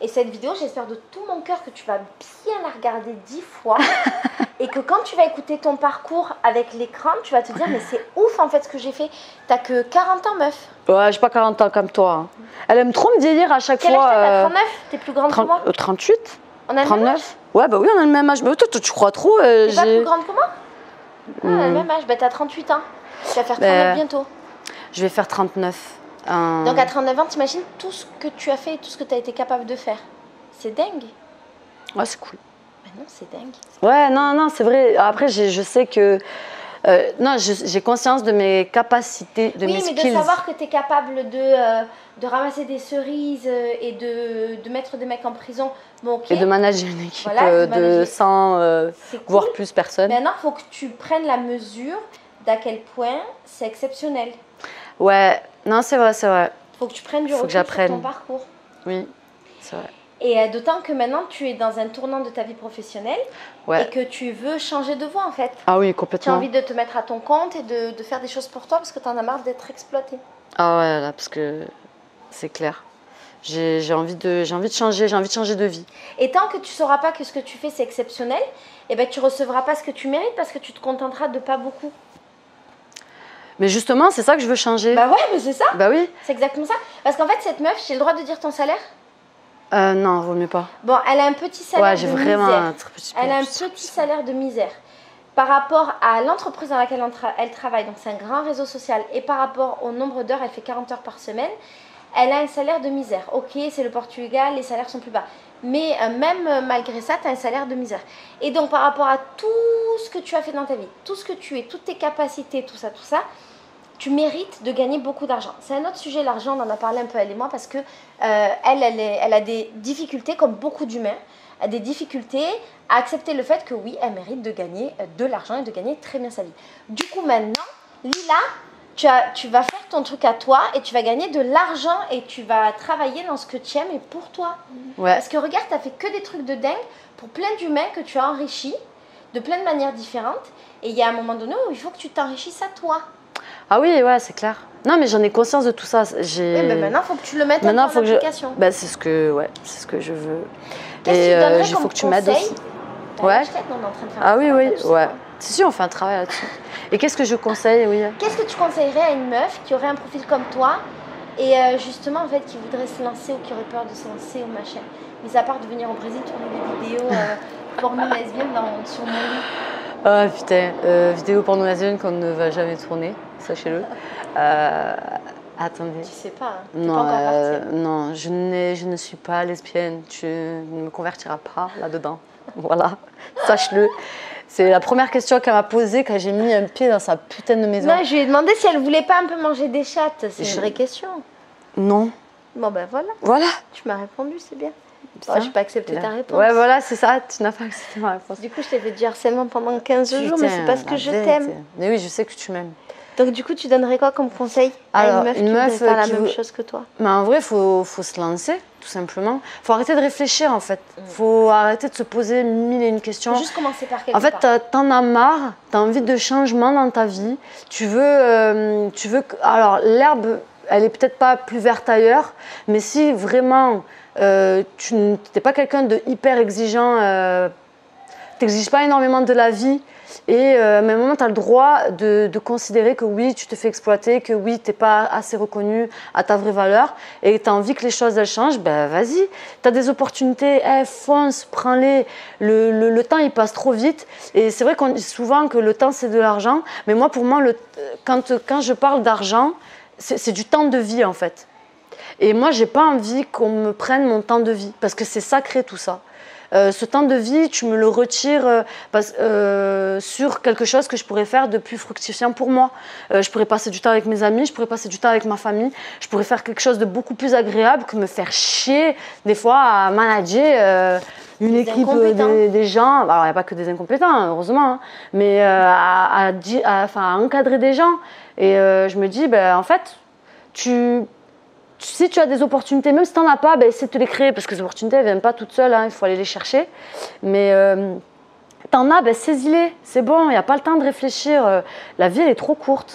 Et cette vidéo, j'espère de tout mon cœur que tu vas bien la regarder dix fois et que quand tu vas écouter ton parcours avec l'écran, tu vas te dire mais c'est ouf en fait ce que j'ai fait. T'as que quarante ans, meuf. Ouais, j'ai pas quarante ans comme toi. Hein. Elle aime trop me vieillir à chaque Quel fois. âge t'as euh, trente-neuf? T'es plus grande trente, que moi? euh, trente-huit. On a le même âge? Ouais, bah oui, on a le même âge. Mais toi, toi tu crois trop. Euh, T'es pas plus grande que moi? Ah, on a le Hmm. même âge. Bah t'as trente-huit ans. Tu vas faire trente-neuf Ben, bientôt. Je vais faire trente-neuf. Euh, Donc à trente-neuf ans, t'imagines tout ce que tu as fait et tout ce que tu as été capable de faire. C'est dingue. Ouais, c'est cool. Ben non, c'est dingue. Ouais, non, non, c'est vrai. Après, j'ai- je sais que. euh, non, je- j'ai conscience de mes capacités, de Oui, mes mais skills. de savoir que tu es capable de, euh, de ramasser des cerises euh, et de, de mettre des mecs en prison. Bon, ok. Et de manager une équipe Voilà, euh, de de manager. cent, euh, C'est cool. voire plus personnes. Maintenant, il faut que tu prennes la mesure d'à quel point c'est exceptionnel. Ouais, non, c'est vrai, c'est vrai. Il faut que tu prennes du Faut que recul sur j'apprenne. ton parcours. Oui, c'est vrai. Et euh, d'autant que maintenant, tu es dans un tournant de ta vie professionnelle Ouais. et que tu veux changer de voie en fait. Ah oui, Tu as complètement. envie de te mettre à ton compte et de, de faire des choses pour toi parce que tu en as marre d'être exploité. Ah ouais, là, parce que c'est clair. J'ai j'ai envie de, j'ai envie de changer, j'ai envie de changer de vie. Et tant que tu ne sauras pas que ce que tu fais c'est exceptionnel, eh ben, tu ne recevras pas ce que tu mérites parce que tu te contenteras de pas beaucoup. Mais justement, c'est ça que je veux changer. Bah ouais, mais c'est ça. Bah oui. C'est exactement ça. Parce qu'en fait, cette meuf, j'ai le droit de dire ton salaire? Euh, non, vaut mieux pas. Bon, elle a un petit salaire Ouais, de j'ai misère. vraiment un très petit Elle a un petit- petit salaire de misère. Par rapport à l'entreprise dans laquelle elle, tra- elle travaille, donc c'est un grand réseau social, et par rapport au nombre d'heures, elle fait quarante heures par semaine, elle a un salaire de misère. Ok, c'est le Portugal, les salaires sont plus bas. Mais euh, même euh, malgré ça, tu as un salaire de misère. Et donc par rapport à tout ce que tu as fait dans ta vie, tout ce que tu es, toutes tes capacités, tout ça, tout ça, tu mérites de gagner beaucoup d'argent. C'est un autre sujet, l'argent, on en a parlé un peu elle et moi, parce que euh, elle, elle, est- elle a des difficultés, comme beaucoup d'humains, a des difficultés à accepter le fait que oui, elle mérite de gagner euh, de l'argent et de gagner très bien sa vie. Du coup, maintenant, Lila, tu, as, tu vas faire ton truc à toi et tu vas gagner de l'argent et tu vas travailler dans ce que tu aimes et pour toi. Ouais. Parce que regarde, tu as fait que des trucs de dingue pour plein d'humains que tu as enrichis de plein de manières différentes. Et il y a un moment donné où il faut que tu t'enrichisses à toi. Ah oui, ouais, c'est clair. Non, mais j'en ai conscience de tout ça. J'ai. Oui, mais maintenant, il faut que tu le mettes Maintenant, en faut que je. application. Bah, c'est ce que, ouais, c'est ce que je veux. Qu'est-ce que Et tu donnerais euh, il comme faut que tu m'aides conseil? aussi. Bah, Ouais. je t'aide, on est en train de faire Ah un oui, travail, oui, je sais ouais. pas. Si, si, on fait un travail là-dessus. Et qu'est-ce que je conseille, oui. Qu'est-ce que tu conseillerais à une meuf qui aurait un profil comme toi et euh, justement en fait qui voudrait se lancer ou qui aurait peur de se lancer ou machin, mais à part de venir au Brésil tourner des vidéos euh, porno lesbiennes dans- sur mon lit? Ah putain, euh, vidéo porno lesbienne qu'on ne va jamais tourner, sachez-le. Euh, attendez. Tu sais pas, hein, t'es pas Non, encore euh, partie. non, je, n'ai- je ne suis pas lesbienne. Tu ne me convertiras pas là-dedans. Voilà, sache-le. C'est la première question qu'elle m'a posée quand j'ai mis un pied dans sa putain de maison. Non, je lui ai demandé si elle voulait pas un peu manger des chattes. C'est Je- une vraie question. Non. Bon ben voilà, Voilà. tu m'as répondu, c'est bien. Ça, Oh, je n'ai pas accepté là. ta réponse. Ouais, voilà, c'est ça. Tu n'as pas accepté ma réponse. Du coup, je t'ai fait du harcèlement pendant quinze jours, mais c'est Putain, parce que la je bête. t'aime. Mais oui, je sais que tu m'aimes. Donc du coup, tu donnerais quoi comme conseil à Alors, une meuf une qui meuf, voudrait faire la qui même veut- chose que toi? Mais en vrai, il faut, faut se lancer, tout simplement. Il faut arrêter de réfléchir, en fait. Il faut arrêter de se poser mille et une questions. Faut juste commencer par quelque En fait, part. t'as- t'en as marre, t'as envie de changement dans ta vie. Tu veux, euh, tu veux que... Alors, l'herbe, elle est peut-être pas plus verte ailleurs, mais si vraiment euh, tu n'es pas quelqu'un de hyper exigeant, euh, t'exiges pas énormément de la vie, et euh, à un moment, tu as le droit de, de considérer que oui, tu te fais exploiter, que oui, tu n'es pas assez reconnu à ta vraie valeur, et tu as envie que les choses elles changent, ben vas-y. Tu as des opportunités, hey, fonce, prends-les. Le, le, le temps, il passe trop vite. Et c'est vrai qu'on dit souvent que le temps, c'est de l'argent, mais moi, pour moi, le, quand, quand je parle d'argent, c'est, c'est du temps de vie, en fait. Et moi, j'ai pas envie qu'on me prenne mon temps de vie, parce que c'est sacré tout ça. Euh, ce temps de vie, tu me le retires euh, parce, euh, sur quelque chose que je pourrais faire de plus fructifiant pour moi. Euh, je pourrais passer du temps avec mes amis, je pourrais passer du temps avec ma famille, je pourrais faire quelque chose de beaucoup plus agréable que me faire chier des fois à manager euh, une Des équipe, incompétents. des, des gens. Alors, il n'y a pas que des incompétents, heureusement, hein, mais euh, à, à, di- à- enfin, à encadrer des gens. Et euh, je me dis, ben, en fait, tu... si tu as des opportunités, même si tu n'en as pas, ben, essaie de te les créer, parce que les opportunités ne viennent pas toutes seules, hein, il faut aller les chercher. Mais euh, tu en as, ben, saisis-les, c'est bon, il n'y a pas le temps de réfléchir. Euh, la vie, elle est trop courte.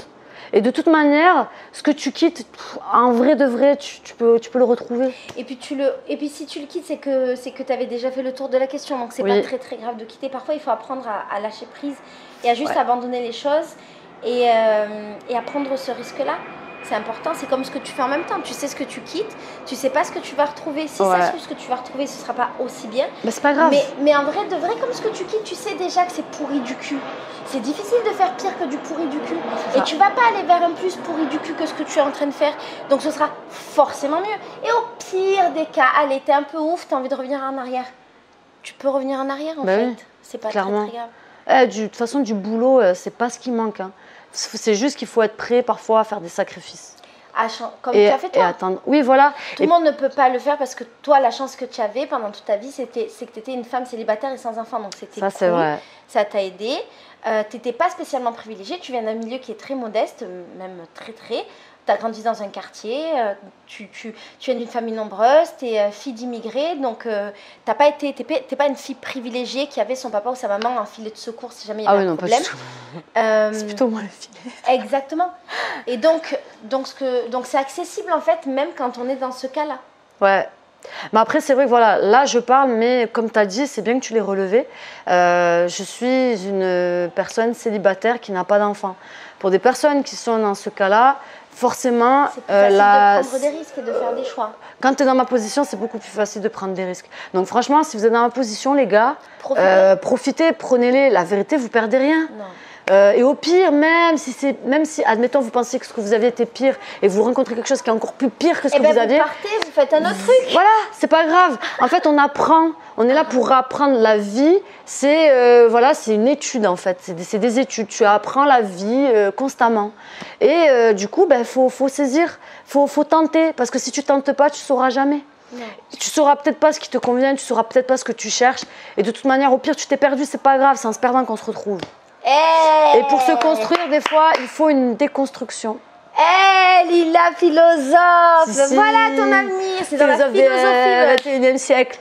Et de toute manière, ce que tu quittes, pff, en vrai de vrai, tu, tu peux, tu peux le retrouver. Et puis, tu le, et puis si tu le quittes, c'est que, c'est que tu avais déjà fait le tour de la question. Donc, c'est Oui. pas très très grave de quitter. Parfois, il faut apprendre à, à lâcher prise et à juste Ouais. abandonner les choses et, euh, et à prendre ce risque-là. C'est important, c'est comme ce que tu fais en même temps. Tu sais ce que tu quittes, tu sais pas ce que tu vas retrouver. Si Ouais. ça se trouve, ce que tu vas retrouver, ce sera pas aussi bien. Mais c'est pas grave. Mais, mais en vrai, de vrai, comme ce que tu quittes, tu sais déjà que c'est pourri du cul. C'est difficile de faire pire que du pourri du cul. Et tu vas pas aller vers un plus pourri du cul que ce que tu es en train de faire. Donc ce sera forcément mieux. Et au pire des cas, allez, t'es un peu ouf, t'as envie de revenir en arrière. Tu peux revenir en arrière en Bah fait. oui, C'est pas clairement. très, très grave. Eh, du- de toute façon, du boulot, euh, c'est pas ce qui manque. Hein. C'est juste qu'il faut être prêt parfois à faire des sacrifices. À chan- Comme Et, tu as fait et toi. attendre. Oui, voilà. Tout Et le monde ne peut pas le faire parce que toi, la chance que tu avais pendant toute ta vie, c'était, c'est que tu étais une femme célibataire et sans enfant. Donc c'était ça, cool. c'est vrai. Ça t'a aidé. Euh, tu n'étais pas spécialement privilégiée. Tu viens d'un milieu qui est très modeste, même très très. Tu as grandi dans un quartier. euh, tu, tu, tu viens d'une famille nombreuse. Tu es fille d'immigrés. Donc euh, tu n'es pas, été- t'es pas, t'es pas une fille privilégiée qui avait son papa ou sa maman en filet de secours si jamais il y Ah avait oui, un non, pas problème. du tout. Euh, C'est plutôt moi le filet. Exactement. Et donc, donc, ce que, donc c'est accessible en fait, même quand on est dans ce cas-là. Ouais. Mais après, c'est vrai que voilà, là je parle, mais comme tu as dit, c'est bien que tu l'aies relevé. Euh, je suis une personne célibataire qui n'a pas d'enfant. Pour des personnes qui sont dans ce cas-là, forcément, C'est plus euh, facile la- de prendre des risques et de faire des choix. quand tu es dans ma position, c'est beaucoup plus facile de prendre des risques. Donc franchement, si vous êtes dans ma position, les gars, Profitez. euh, profitez, prenez-les. La vérité, vous perdez rien. Non. Euh, et au pire, même si, c'est, même si, admettons, vous pensez que ce que vous aviez était pire et vous rencontrez quelque chose qui est encore plus pire que ce Eh que ben vous aviez, vous partez, vous faites un autre truc. voilà, c'est pas grave. En fait, on apprend. On est là pour apprendre la vie. C'est euh, voilà, c'est une étude en fait. C'est des, c'est des études. Tu apprends la vie euh, constamment. Et euh, du coup, ben faut, faut saisir, faut, faut tenter. Parce que si tu tentes pas, tu sauras jamais. Non. Tu sauras peut-être pas ce qui te convient. Tu sauras peut-être pas ce que tu cherches. Et de toute manière, au pire, tu t'es perdu. C'est pas grave. C'est en se perdant qu'on se retrouve. Eh Et pour se construire, des fois, il faut une déconstruction. Eh, Lila philosophe, Si, si. voilà ton avenir, c'est dans la Philosophe du philosophie. meuf. vingt et unième siècle.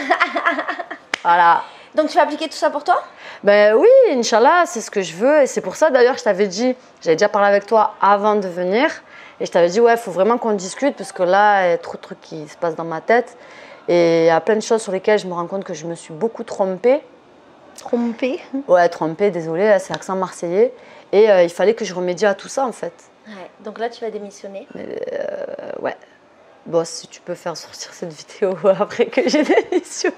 Voilà. Donc tu vas appliquer tout ça pour toi? Ben oui, Inch'Allah, c'est ce que je veux. Et c'est pour ça, d'ailleurs, je t'avais dit, j'avais déjà parlé avec toi avant de venir. Et je t'avais dit, ouais, il faut vraiment qu'on discute parce que là, il y a trop de trucs qui se passent dans ma tête. Et il y a plein de choses sur lesquelles je me rends compte que je me suis beaucoup trompée. Trompée. Ouais, trompée, désolée, là, c'est l'accent marseillais. Et euh, il fallait que je remédie à tout ça, en fait. Ouais, donc là tu vas démissionner. Euh, ouais. Bon, si tu peux faire sortir cette vidéo après que j'ai démissionné.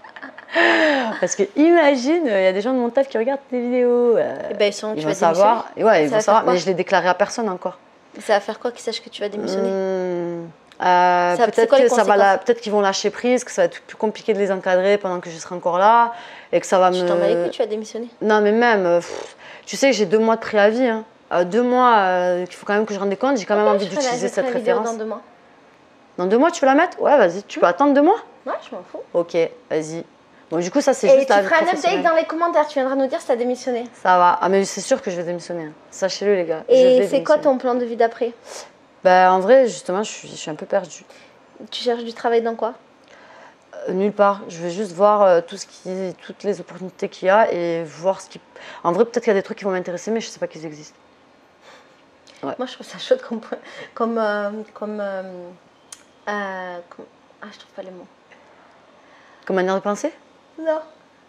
Parce que imagine, il y a des gens de mon taf qui regardent tes vidéos. euh, Eh ben, ils sont, ils tu vont vas savoir. démissionner. Ouais, Ça ils va vont savoir, faire quoi mais je l'ai déclaré à personne encore. Ça va faire quoi qu'ils sachent que tu vas démissionner? Mmh, euh, Ça- c'est peut-être quoi les que ça va la- conséquences? peut-être qu'ils vont lâcher prise, que ça va être plus compliqué de les encadrer pendant que je serai encore là et que ça va Tu me. t'en bats les couilles, tu vas démissionner. Non, mais même, euh, pff, tu sais, j'ai deux mois de préavis. Hein. Euh, deux mois, euh, il faut quand même que je rende compte. J'ai quand même Ok, envie je ferai la- d'utiliser je ferai cette la vidéo référence. dans deux mois. Dans deux mois, tu veux la mettre? Ouais, vas-y. Tu peux attendre deux mois? Ouais, je m'en fous. Ok, vas-y. Bon, du coup, ça, c'est Et juste tu la vie feras un update professionnelle. dans les commentaires, tu viendras nous dire si tu as démissionné. Ça va. Ah, mais c'est sûr que je vais démissionner. hein. Sachez-le, les gars. Je Et vais c'est quoi démissionner. ton plan de vie d'après? Bah, en vrai, justement, je suis, je suis un peu perdue. Tu cherches du travail dans quoi? Euh, nulle part. Je vais juste voir euh, tout ce qui, toutes les opportunités qu'il y a et voir ce qui. En vrai, peut-être qu'il y a des trucs qui vont m'intéresser, mais je sais pas qu'ils existent. Ouais. Moi, je trouve ça chouette comme. comme, euh, comme, euh, euh, comme- Ah, je trouve pas les mots. Comme manière de penser? Non.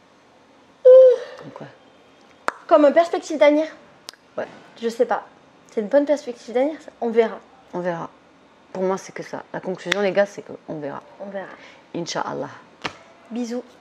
Comme quoi? Comme perspective d'avenir? Ouais. Je sais pas. C'est une bonne perspective d'avenir, ça? On verra. On verra. Pour moi, c'est que ça. La conclusion, les gars, c'est qu'on verra. On verra. Inch'Allah. Bisous.